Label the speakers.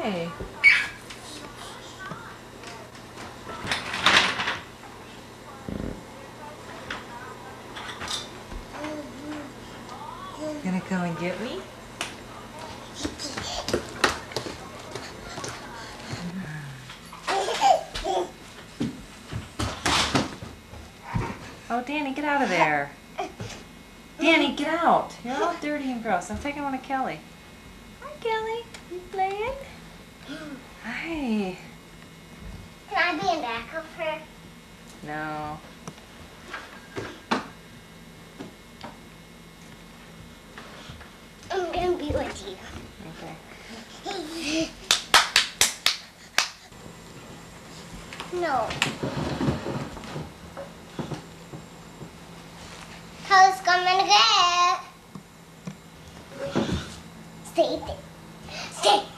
Speaker 1: Okay. Gonna come and get me? Oh, Danny, get out of there. Danny, get out. You're all dirty and gross. I'm taking one of Kelly. Hi, Kelly. You playing? Hi.
Speaker 2: Can I be in back of her?
Speaker 1: No.
Speaker 2: I'm gonna be with you.
Speaker 1: Okay.
Speaker 2: No. How's coming to get? Stay there. Stay.